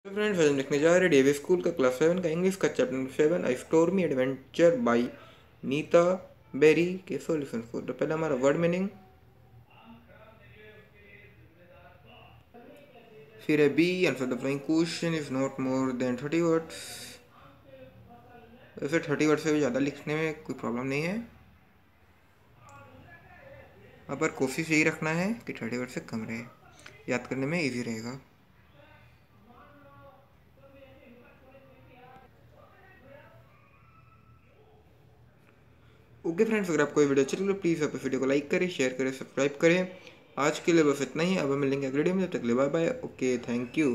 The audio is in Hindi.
फ्रेंड्स आज हम देखने जा रहे हैं डीएवी स्कूल का क्लास 7 का इंग्लिश का चैप्टर नंबर 7 a stormy adventure by Nita Berry के सॉल्यूशन फॉर। तो पहले हमारा वर्ड मीनिंग, फिर है B answer the following question is not more than 30 words. वैसे 30 वर्ड से भी ज़्यादा लिखने में कोई प्रॉब्लम नहीं है, पर कोशिश यही रखना है कि 30 वर्ड से कम रहे, याद करने में ईजी रहेगा। ओके फ्रेंड्स, अगर आपको ये वीडियो अच्छी लगे तो प्लीज़ आप इस वीडियो को लाइक करें, शेयर करें, सब्सक्राइब करें। आज के लिए बस इतना ही, अब हम मिलेंगे अगले वीडियो में, जब तक ले bye bye. Okay, thank you.